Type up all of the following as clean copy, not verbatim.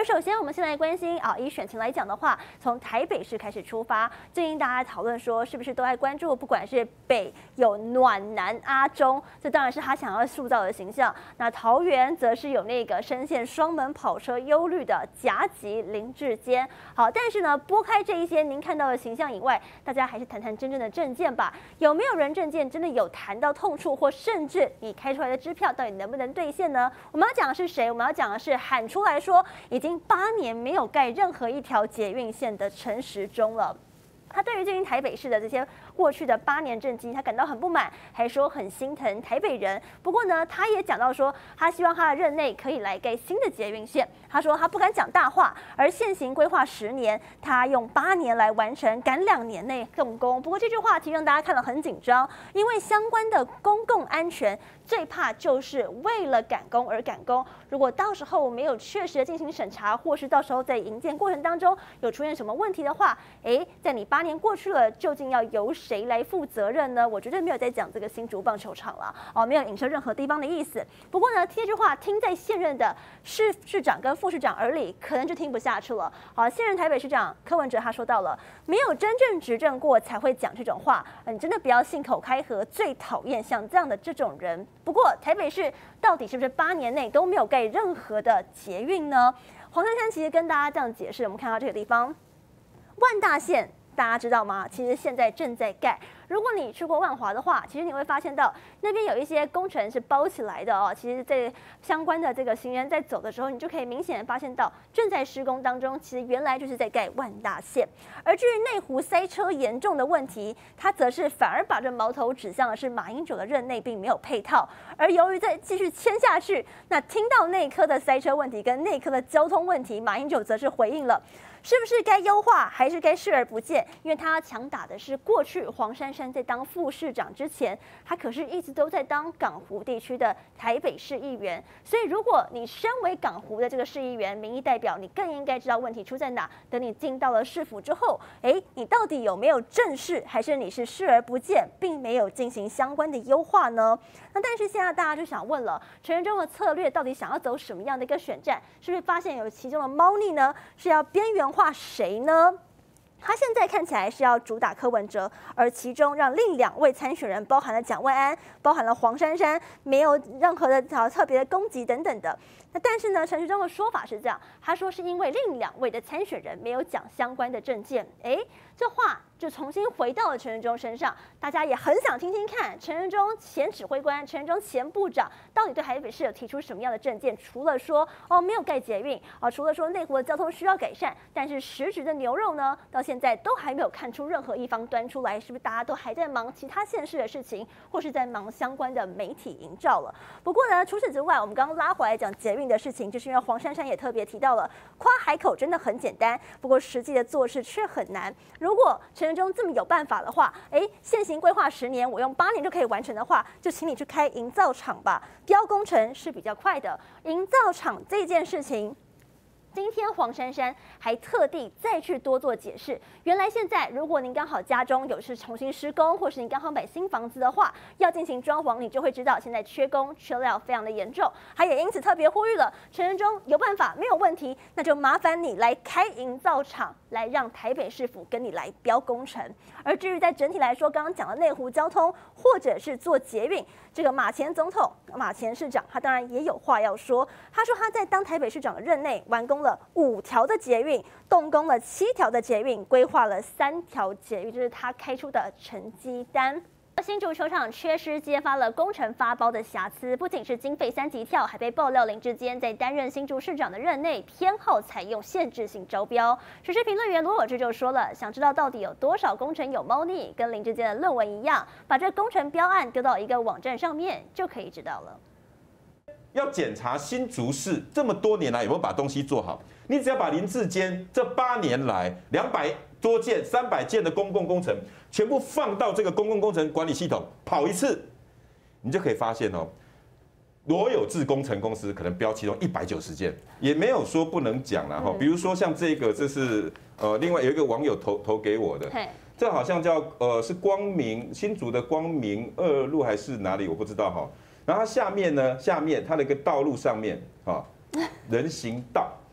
首先，我们先来关心以选情来讲的话，从台北市开始出发，最近大家讨论说，是不是都在关注，不管是北有暖男阿中，这当然是他想要塑造的形象。那桃园则是有那个深陷双门跑车忧虑的夹击林志坚。好，但是呢，拨开这一些您看到的形象以外，大家还是谈谈真正的政见吧。有没有人政见真的有谈到痛处，或甚至你开出来的支票到底能不能兑现呢？我们要讲的是谁？我们要讲的是喊出来说已经8年没有盖任何一条捷运线的陈时中了。他对于最近台北市的这些过去的8年政绩，他感到很不满，还说很心疼台北人。不过呢，他也讲到说，他希望他的任内可以来盖新的捷运线。他说他不敢讲大话，而现行规划10年，他用8年来完成，赶2年内动工。不过这句话其实让大家看了很紧张，因为相关的公共安全最怕就是为了赶工而赶工。如果到时候没有确实的进行审查，或是到时候在营建过程当中有出现什么问题的话，在你8年过去了，究竟要由谁来负责任呢？我绝对没有在讲这个新竹棒球场了，没有影射任何地方的意思。不过呢，这句话听在现任的市长跟副市长耳里，可能就听不下去了。好，现任台北市长柯文哲他说到了，没有真正执政过才会讲这种话，你真的不要信口开河，最讨厌像这样的这种人。不过台北市到底是不是8年内都没有盖任何的捷运呢？黄珊珊其实跟大家这样解释，我们看到这个地方，万大线。大家知道吗？其实现在正在盖。如果你去过万华的话，其实你会发现到那边有一些工程是包起来的哦。其实，在相关的这个行人在走的时候，你就可以明显的发现到正在施工当中，其实原来就是在盖万大线。而至于内湖塞车严重的问题，它则是反而把这矛头指向的是马英九的任内并没有配套。而由于再继续签下去，那听到内科的塞车问题跟内科的交通问题，马英九则是回应了。是不是该优化，还是该视而不见？因为他强打的是过去黄珊珊在当副市长之前，他可是一直都在当港湖地区的台北市议员。所以，如果你身为港湖的这个市议员、民意代表，你更应该知道问题出在哪。等你进到了市府之后，你到底有没有正视，还是你是视而不见，并没有进行相关的优化呢？那但是现在大家就想问了，陈时中的策略到底想要走什么样的一个选战？是不是发现有其中的猫腻呢？是要边缘化谁呢？他现在看起来是要主打柯文哲，而其中让另2位参选人，包含了蒋万安，包含了黄珊珊，没有任何的特别的攻击等等的。那但是呢，陈时中的说法是这样，他说是因为另2位的参选人没有讲相关的政见，这话就重新回到了陈时中身上。大家也很想听听看，陈时中前指挥官、陈时中前部长到底对台北市有提出什么样的政见？除了说没有盖捷运除了说内湖的交通需要改善，但是实质的牛肉呢，到现在都还没有看出任何一方端出来，是不是大家都还在忙其他县市的事情，或是在忙相关的媒体营造了？不过呢，除此之外，我们刚刚拉回来讲捷运的事情，就是因为黄珊珊也特别提到了，夸海口真的很简单，不过实际的做事却很难。如果陈时中这么有办法的话，现行规划10年，我用8年就可以完成的话，就请你去开营造厂吧，标工程是比较快的。营造厂这件事情，今天黄珊珊还特地再去多做解释。原来现在，如果您刚好家中有是重新施工，或是您刚好买新房子的话，要进行装潢，你就会知道现在缺工缺料非常的严重。他也因此特别呼吁了陈时中有办法没有问题，那就麻烦你来开营造厂，来让台北市府跟你来标工程。而至于在整体来说，刚刚讲的内湖交通，或者是做捷运，这个马前总统、马前市长，他当然也有话要说。他说他在当台北市长的任内完工了5条的捷运，动工了7条的捷运，规划了3条捷运，这是他开出的成绩单。新竹球场缺失揭发了工程发包的瑕疵，不仅是经费3级跳，还被爆料林志坚在担任新竹市长的任内偏好采用限制性招标。时事评论员罗有志就说了，想知道到底有多少工程有猫腻，跟林志坚的论文一样，把这工程标案丢到一个网站上面就可以知道了。 要检查新竹市这么多年来有没有把东西做好，你只要把林志坚这8年来200多件、300件的公共工程，全部放到这个公共工程管理系统跑一次，你就可以发现罗有志工程公司可能标其中190件，也没有说不能讲啦比如说像这个，这是另外有一个网友投给我的，这好像叫是光明新竹的光明2路还是哪里我不知道然后它下面呢，它的一个道路上面人行道，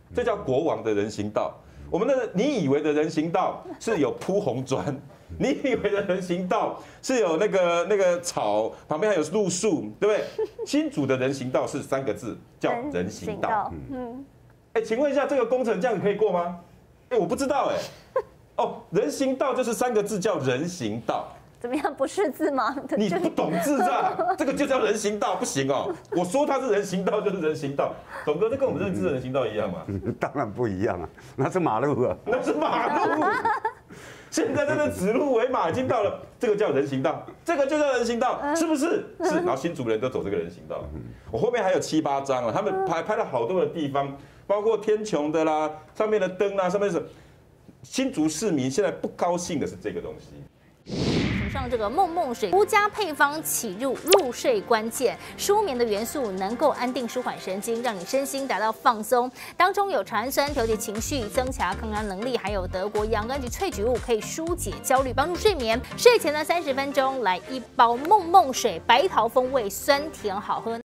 这叫国王的人行道。我们的你以为的人行道是有铺红砖，你以为的人行道是有那个草旁边还有路树，对不对？新竹的人行道是3个字，叫人行道。请问一下，这个工程这样可以过吗？我不知道哦，人行道就是3个字，叫人行道。 怎么样？不识字吗？ 你不懂智障，这个就叫人行道，不行哦。我说它是人行道就是人行道，董哥，这跟我们认知的人行道一样吗？ 当然不一样啊，那是马路啊， 那是马路。现在这个指鹿为马已经到了，这个叫人行道，这个就叫人行道，是不是？是。然后新竹人都走这个人行道。我后面还有7、8张啊，他们拍了好多的地方，包括天穹的啦，上面的灯啊，上面是新竹市民现在不高兴的是这个东西。 上这个梦梦水独家配方起入入睡关键，舒眠的元素能够安定舒缓神经，让你身心达到放松。当中有茶氨酸调节情绪、增强抗压能力，还有德国洋甘菊萃取物可以疏解焦虑，帮助睡眠。睡前的30分钟来1包梦梦水，白桃风味，酸甜好喝。